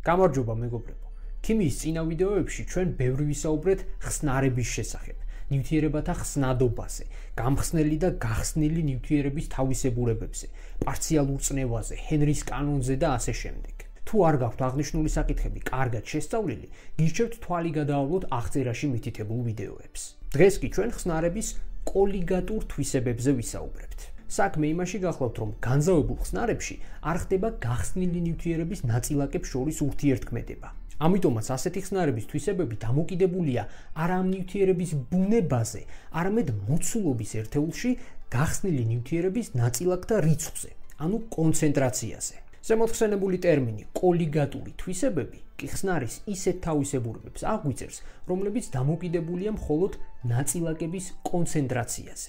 გამარჯობა მეგობრებო. ქიმიის წინა ვიდეოებში ჩვენ ბევრი ვისაუბრეთ ხსნარების შესახებ, ნივთიერებათა ხსნადობაზე, გამხსნელი და გახსნილი ნივთიერების თავისებურებებზე, პარციალურ წნევაზე, ჰენრის კანონზე და ასე შემდეგ. თუ არ გაქვთ აღნიშნული საკითხები კარგად შესწავლილი, გირჩევთ თვალი გადაავლოთ აღწერაში მითითებულ ვიდეოებს. დღეს კი ჩვენ ხსნარების კოლიგატურ თვისებებზე ვისაუბრებთ. საქმე იმაში გახლავთ, რომ განზავებულ ხსნარებში არ ხდება გახსნილი ნივთიერების ნაწილაკებს შორის ურთიერთქმედება. ამიტომაც ასეთი ხსნარების თვისებები დამოკიდებულია არა ამ ნივთიერების ბუნებაზე, არამედ მოცულობის ერთეულში გახსნილი ნივთიერების ნაწილაკთა რიცხვზე, ანუ კონცენტრაციაზე. ზემოთხსენებული ტერმინი კოლიგატური თვისებები კი ხსნარის ისეთ თავისებურებებს აღვიძებს, რომლებიც დამოკიდებულია მხოლოდ ნაწილაკების კონცენტრაციაზე.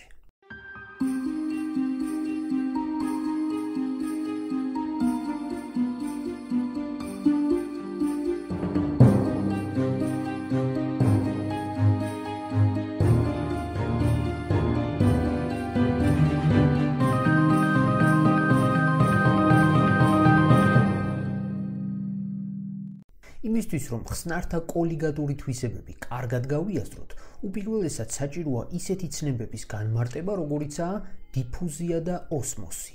იმისთვის, რომ ხსნართა კოლიგატური თვისებები კარგად გავიაზროთ, უპირველესად საჭიროა ისეთი ცნებების განმარტება, როგორიცაა დიფუზია და ოსმოსი.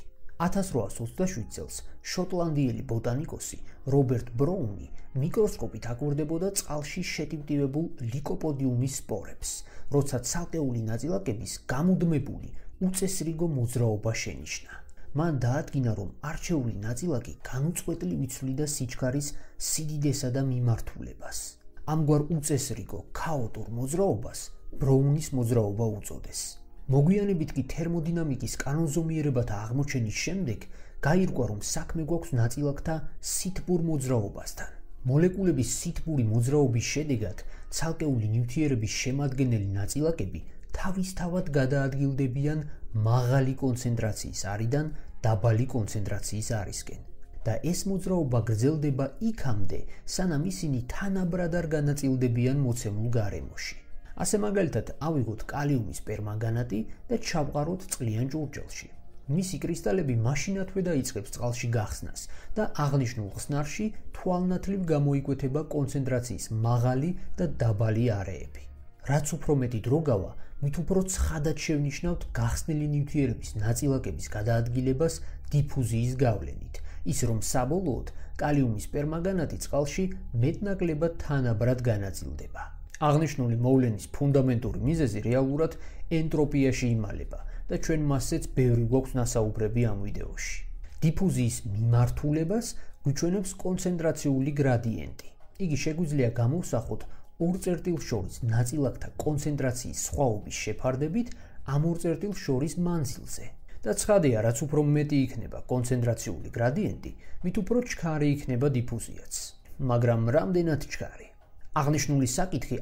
1827 წელს შოტლანდიელი ბოტანიკოსი რობერტ ბროუნი მიკროსკოპით აკვირდებოდა წყალში შეტივტივებულ ლიკოპოდიუმის სპორებს, როცა ცალკეული ნაწილაკების გამუდმებული უწესრიგო მოძრაობა შენიშნა. მან დაადგინა, რომ არჩეული ნაწილაკი განუწყვეტლი ვიცვლიდა სიჩქარის სიდიდესა და მიმართულებას. ამგვარ უწესრიგო, ქაოტურ მოძრაობას ბროუნის მოძრაობა უწოდეს. მოგვიანებით კი თერმოდინამიკის კანონზომიერებათა აღმოჩენის შემდეგ გაირკვა, რომ საქმე გვაქვს ნაწილაკთა სითბურ მოძრაობასთან. მოლეკულების სითბური მოძრაობის შედეგად ცალკეული ნივთიერების შემადგენელი ნაწილაკები თავისთავად გადაადგილდებიან მაღალი კონცენტრაციის არიდან დაბალი კონცენტრაციის არისკენ და ეს მოძრაობა გრძელდება იქამდე, სანამ ისინი თანაბრად არ განაწილდებიან მოცემულ გარემოში. ასე მაგალითად ავიღოთ კალიუმის პერმანგანატი და ჩავყაროთ წყლიან ჭურჭელში. მისი კრისტალები მაშინათვე დაიწყებს წყალში გახსნას და აღნიშნულ ხსნარში თვალნათლივ გამოიკვეთება კონცენტრაციის მაღალი და დაბალი არეები. რაც უფრო მეტი დრო გავა, მით უფრო ცხადად შევნიშნავთ გახსნილი ნივთიერების ნაწილაკების გადაადგილებას დიფუზიის გავლენით, ის რომ საბოლოოდ კალიუმის პერმანგანატი წყალში მეტნაკლებად თანაბრად განაწილდება. აღნიშნული მოვლენის ფუნდამენტური მიზეზი რეალურად ენტროპიაში იმალება და ჩვენ მასზეც ბევრი გვაქვს ნასაუბრები ამ ვიდეოში. დიფუზიის მიმართულებას გვიჩვენებს კონცენტრაციული გრადიენტი. იგი შეგვიძლია გამოვსახოთ ორ წერტილს შორის ნაწილაკთა კონცენტრაციის სხვაობის შეფარდებით ამ ორ წერტილს შორის მანძილზე. და ცხადია, რაც უფრო მეტი იქნება კონცენტრაციული გრადიენტი, მით უფრო ჩქარი იქნება დიფუზიაც. მაგრამ რამდენად ჩქარი? აღნიშნული საკითხი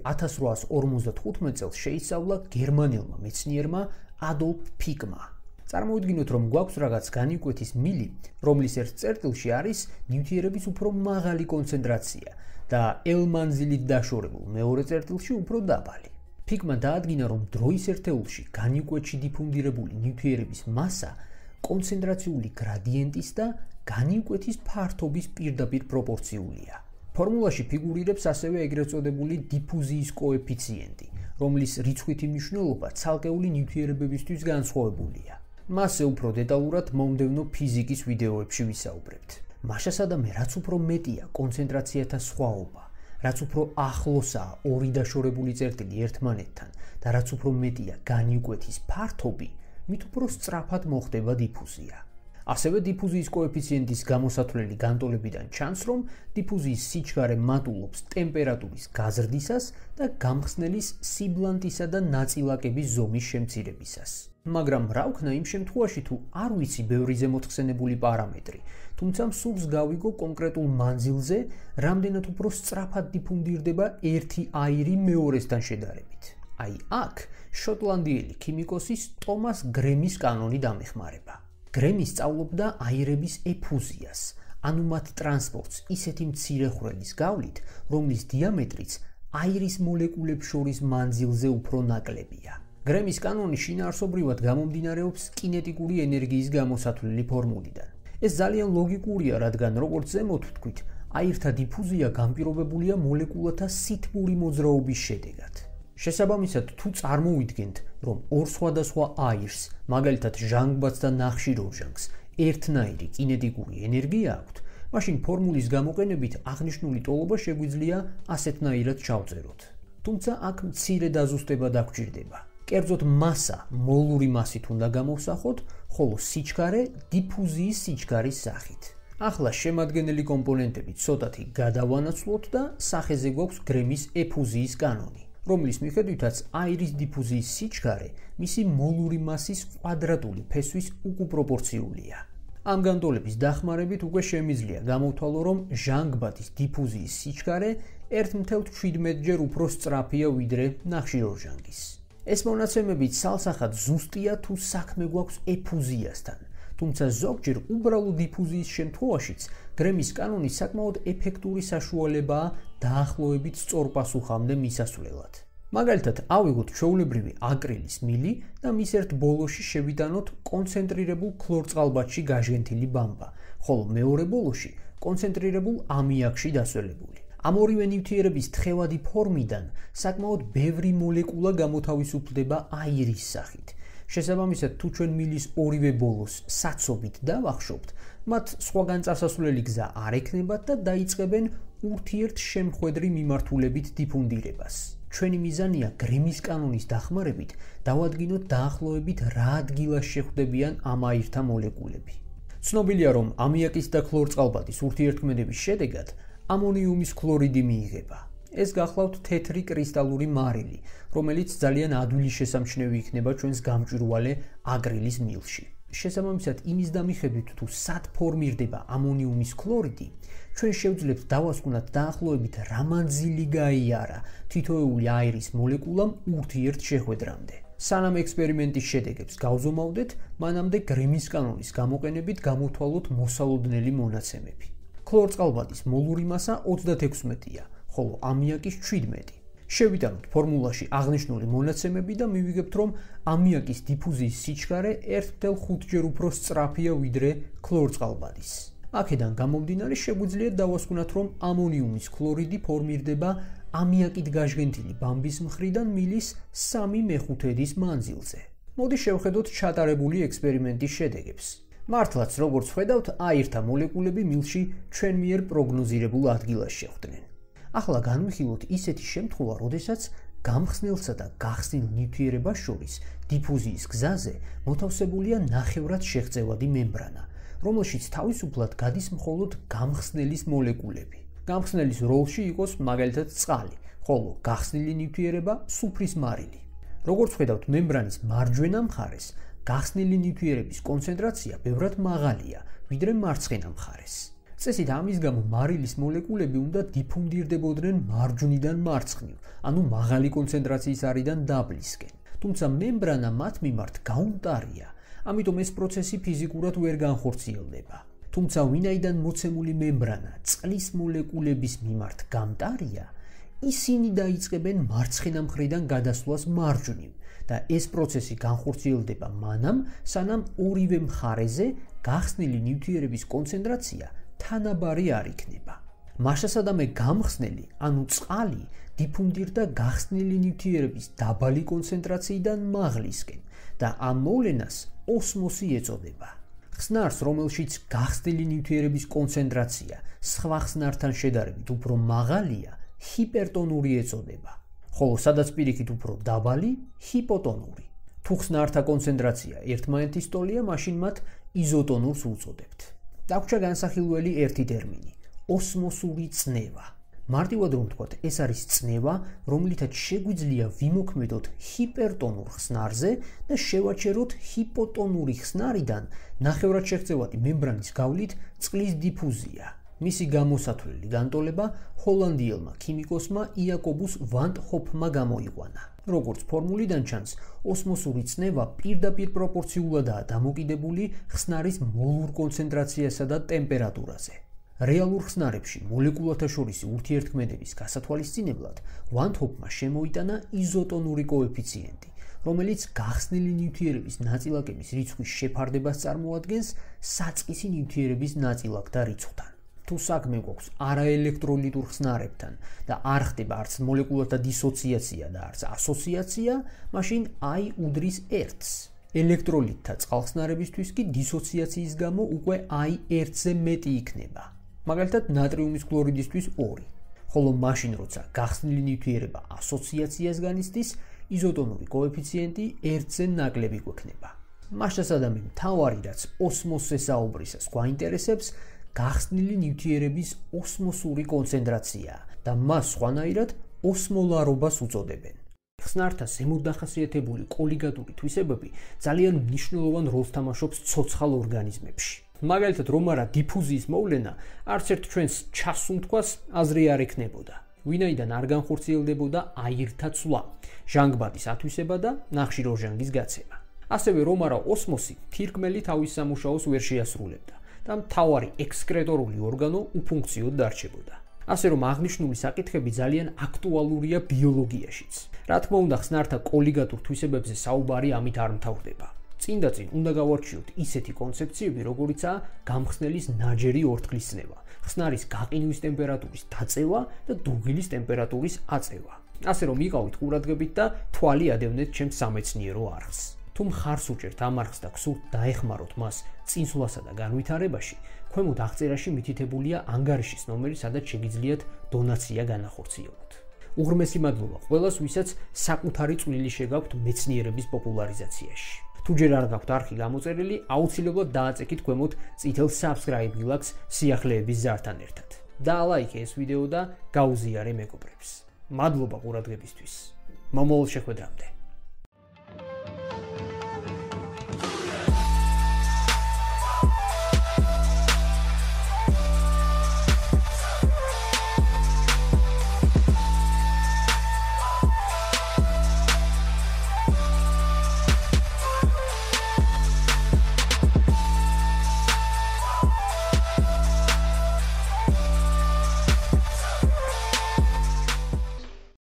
1855 წელს შეისწავლა გერმანელმა მეცნიერმა ადოლფ ფიკმა. წარმოვიდგინოთ, რომ გვაქვს რაღაც განიკვეთის მილი, რომლის ერთ წერტილში არის ნივთიერების უფრო მაღალი კონცენტრაცია და L მანძილით დაშორებულ მეორე წერტილში უფრო დაბალი. ფიკმა დაადგინა, რომ დროის ერთეულში განიკვეთში დიფუნდირებული ნივთიერების მასა კონცენტრაციული გრადიენტის და განიკვეთის ფართობის პირდაპირ პროპორციულია. ფორმულაში ფიგურირებს ასევე ეგრეთ წოდებული დიფუზიის კოეფიციენტი, რომლის რიცხვითი მნიშვნელობა ცალკეული ნივთიერებებისთვის განსხვავებულია. მასზე უფრო დეტალურად მომდევნო ფიზიკის ვიდეოებში ვისაუბრებთ. მაშასადამე, რაც უფრო მეტია კონცენტრაციათა სხვაობა, რაც უფრო ახლოსაა ორი დაშორებული წერტილი ერთმანეთთან და რაც უფრო მეტია განიკვეთის ფართობი, მით უფრო სწრაფად მოხდება დიფუზია. ასევე დიფუზიის კოეფიციენტის გამოსათვლელი განტოლებიდან ჩანს, რომ დიფუზიის სიჩქარე მატულობს ტემპერატურის გაზრდისას და გამხსნელის სიბლანტისა და ნაწილაკების ზომის შემცირებისას. მაგრამ რა ვქნა იმ შემთხვევაში, თუ არ ვიცი ბევრი ზემოთხსენებული პარამეტრი, თუმცა მსურს გავიგო კონკრეტულ მანძილზე, რამდენად უფრო სწრაფად დიფუნდირდება ერთი აირი მეორესთან შედარებით. აი აქ შოტლანდიელი ქიმიკოსის ტომას გრემის კანონი დამეხმარება. გრემი სწავლობდა აირების ეფუზიას, ანუ მათ ტრანსპორტს ისეთი მცირე ხვრელის გავლით, რომლის დიამეტრიც აირის მოლეკულებს შორის მანძილზე უფრო ნაკლებია. გრემის კანონი შინაარსობრივად გამომდინარეობს კინეტიკური ენერგიის გამოსათვლელი ფორმულიდან. ეს ძალიან ლოგიკურია, რადგან როგორც ზემოთ ვთქვით, აირთა დიფუზია განპირობებულია მოლეკულათა სითბური მოძრაობის შედეგად. შესაბამისად, თუ წარმოვიდგენთ, რომ ორ სხვადასხვა აირს, მაგალითად ჟანგბადს და ნახშირორჟანგს, ერთნაირი კინეტიკური ენერგია აქვთ, მაშინ ფორმულის გამოყენებით აღნიშნული ტოლობა შეგვიძლია ასეთნაირად ჩავწეროთ. თუმცა აქ მცირე დაზუსტება დაგჭირდება. კერძოდ მასა მოლური მასით უნდა გამოვსახოთ, ხოლო სიჩქარე დიფუზიის სიჩქარის სახით. ახლა შემადგენელი კომპონენტები ცოტათი გადავანაცვლოთ და სახეზე გვაქვს გრემის ეფუზიის კანონი, რომლის მიხედვითაც აირის დიფუზიის სიჩქარე მისი მოლური მასის კვადრატული ფესვის უკუპროპორციულია. ამ განტოლების დახმარებით უკვე შემიძლია გამოვთვალო, რომ ჟანგბადის დიფუზიის სიჩქარე 1.17-ჯერ უფრო სწრაფია ვიდრე ნახშირორჟანგის. ეს მონაცემები ცალსახად ზუსტია თუ საქმე გვაქვს ეფუზიასთან, თუმცა ზოგჯერ უბრალო დიფუზიის შემთხვევაშიც გრემის კანონი საკმაოდ ეფექტური საშუალებაა დაახლოებით სწორპასუხამდე მისასვლელად. მაგალითად, ავიღოთ ჩვეულებრივი აკრილის მილი და მის ერთ ბოლოში შევიტანოთ კონცენტრირებულ ქლორწყალბადში გაჟღენთილი ბამბა, ხოლო მეორე ბოლოში კონცენტრირებულ ამიაკში დასველებული. ამ ორივე ნივთიერების თხევადი ფორმიდან საკმაოდ ბევრი მოლეკულა გამოთავისუფლდება აირის სახით. შესაბამისად, თუ ჩვენ მილის ორივე ბოლოს საცობით დავახშობთ, მათ სხვაგან წასასვლელი გზა არ ექნებათ და დაიწყებენ ურთიერთშემხვედრი მიმართულებით დიფუნდირებას. ჩვენი მიზანია გრემის კანონის დახმარებით დავადგინოთ დაახლოებით რა ადგილას შეხვდებიან ამ აირთა მოლეკულები. ცნობილია, რომ ამიაკის და ქლორწყალბადის ურთიერთქმედების შედეგად ამონიუმის ქლორიდი მიიღება. ეს გახლავთ თეთრი კრისტალური მარილი, რომელიც ძალიან ადვილი შესამჩნევი იქნება ჩვენს გამჭვირვალე აკრილის მილში. შესაბამისად, იმის დამიხედვით, თუ სად ფორმირდება ამონიუმის ქლორიდი, ჩვენ შევძლებთ დავასკვნათ დაახლოებით რა მანძილი გაიარა თითოეული აირის მოლეკულამ ურთიერთშეხვედრამდე. სანამ ექსპერიმენტის შედეგებს გავზომავდეთ, მანამდე გრემის კანონის გამოყენებით გამოვთვალოთ მოსალოდნელი მონაცემები. ქლორწყალბადის მოლური მასა 36-ია, ხოლო ამიაკის 17. შევიტანოთ ფორმულაში აღნიშნული მონაცემები და მივიღებთ, რომ ამიაკის დიფუზიის სიჩქარე 1.5-ჯერ უფრო სწრაფია ვიდრე ქლორწყალბადის. აქედან გამომდინარე შეგვიძლია დავასკვნათ, რომ ამონიუმის ქლორიდი ფორმირდება ამიაკით გაჟღენთილი ბამბის მხრიდან მილის 3/5 მანძილზე. მოდი შევხედოთ ჩატარებული ექსპერიმენტის შედეგებს. მართლაც, როგორც ხედავთ, აირთა მოლეკულები მილში ჩვენ მიერ პროგნოზირებულ ადგილას შეხვდნენ. ახლა განვიხილოთ ისეთი შემთხვევა, როდესაც გამხსნელსა და გახსნილ ნივთიერებას შორის დიფუზიის გზაზე მოთავსებულია ნახევრად შეღწევადი მემბრანა, რომელშიც თავისუფლად გადის მხოლოდ გამხსნელის მოლეკულები. გამხსნელის როლში იყოს მაგალითად წყალი, ხოლო გახსნილი ნივთიერება სუფრის მარილი. როგორც ხედავთ, მემბრანის მარჯვენა მხარეს გახსნილი ნივთიერების კონცენტრაცია ბევრად მაღალია, ვიდრე მარცხენა მხარეს. წესით ამის გამო მარილის მოლეკულები უნდა დიფუნდირდებოდნენ მარჯვნიდან მარცხნივ, ანუ მაღალი კონცენტრაციის არიდან დაბლისკენ. თუმცა მემბრანა მათ მიმართ გაუმტარია, ამიტომ ეს პროცესი ფიზიკურად ვერ განხორციელდება. თუმცა ვინაიდან მოცემული მემბრანა წყლის მოლეკულების მიმართ გამტარია, ისინი დაიწყებენ მარცხენა მხრიდან გადასვლას მარჯვნივ და ეს პროცესი განხორციელდება მანამ, სანამ ორივე მხარეზე გახსნილი ნივთიერების კონცენტრაცია თანაბარი არ იქნება. მაშასადამე გამხსნელი, ანუ წყალი, დიფუნდირდა გახსნილი ნივთიერების დაბალი კონცენტრაციიდან მაღლისკენ და ამ მოვლენას ოსმოსი ეწოდება. ხსნარს, რომელშიც გახსნილი ნივთიერების კონცენტრაცია სხვა ხსნართან შედარებით უფრო მაღალია, ჰიპერტონური ეწოდება, ხოლო სადაც პირიქით უფრო დაბალი, ჰიპოტონური. თუ ხსნართა კონცენტრაცია ერთმანეთის ტოლია, მაშინ მათ იზოტონურს უწოდებთ. დაგვრჩა განსახილველი ერთი ტერმინი ოსმოსური წნევა. მარტივად რომ ვთქვათ, ეს არის წნევა, რომლითაც შეგვიძლია ვიმოქმედოთ ჰიპერტონურ ხსნარზე და შევაჩეროთ ჰიპოტონური ხსნარიდან ნახევრად შეღწევადი მემბრანის გავლით წყლის დიფუზია. მისი გამოსათვლელი განტოლება ჰოლანდიელმა ქიმიკოსმა იაკობუს ვან ჰოფმა გამოიყვანა. როგორც ფორმულიდან ჩანს, ოსმოსური წნევა პირდაპირ პროპორციულადაა დამოკიდებული ხსნარის მოლურ კონცენტრაციასა და ტემპერატურაზე. რეალურ ხსნარებში მოლეკულათა შორისი ურთიერთქმედების გასათვალისწინებლად ვან ჰოფმა შემოიტანა იზოტონური კოეფიციენტი, რომელიც გახსნილი ნივთიერების ნაწილაკების რიცხვის შეფარდებას წარმოადგენს საწყისი ნივთიერების ნაწილაკთა რიცხვთან. თუ საქმე გვაქვს არაელექტროლიტურ ხსნარებთან და არ ხდება არც მოლეკულათა დისოციაცია და არც ასოციაცია, მაშინ I უდრის 1-ს. ელექტროლიტთა წყალხსნარებისთვის კი დისოციაციის გამო უკვე I 1-ზე მეტი იქნება. მაგალითად, ნატრიუმის ქლორიდისთვის 2. ხოლო მაშინ, როცა გახსნილი ნივთიერება ასოციაციას განიცდის, იზოტონური კოეფიციენტი 1-ზე ნაკლები გვექნება. მასშტაბსადამი მთავარი, რაც ოსმოსზე საუბრისას გვაინტერესებს, გახსნილი ნივთიერების ოსმოსური კონცენტრაცია და მას სხვანაირად ოსმოლარობას უწოდებენ. ხსნართა ზემოთ დახასიათებული კოლიგატური თვისებები ძალიან მნიშვნელოვან როლს თამაშობს ცოცხალ ორგანიზმებში. მაგალითად, რომ არა დიფუზიის მოვლენა, არც ერთ ჩვენს ჩასუნთქვას აზრი არ ექნებოდა. ვინაიდან არ განხორციელდებოდა აირთა ცვლა, ჟანგბადის ათვისება და ნახშირორჟანგის გაცემა. ასევე რომ არა ოსმოსი თირკმელი თავის სამუშაოს ვერ შეასრულებდა და მთავარი ექსკრეტორული ორგანო უფუნქციოდ დარჩებოდა. ასე რომ აღნიშნული საკითხები ძალიან აქტუალურია ბიოლოგიაშიც. რა თქმა უნდა, ხსნართა კოლიგატურ თვისებებზე საუბარი ამით არ მთავრდება. წინ და წინ უნდა გავარჩიოთ ისეთი კონცეფციები, როგორიცაა გამხსნელის ნაჯერი ორთქლის ზნევა, ხსნარის გაყინვის ტემპერატურის დაწევა და დუღილის ტემპერატურის აწევა. ასე რომ იყავით ყურადღებით და თვალი ადევნეთ ჩემს სამეცნიერო არხს. თუ მხარს უჭერთ ამ არხს და გსურთ დაეხმაროთ მას წინსვლასა და განვითარებაში, ქვემოთ აღწერაში მითითებულია ანგარიშის ნომერი, სადაც შეგიძლიათ დონაცია განახორციელოთ. უღრმესი მადლობა ყველას, ვისაც საკუთარი წვლილი შეგაქვთ მეცნიერების პოპულარიზაციაში. თუ ჯერ არ გაქვთ არხი გამოწერილი, აუცილებლად დააწექით ქვემოთ წითელ subscribe გილაკს სიახლეების ზართან ერთად. დაალაიქე ეს ვიდეო და გაუზიარე მეგობრებს. მადლობა ყურადღებისთვის. მომავალ შეხვედრამდე.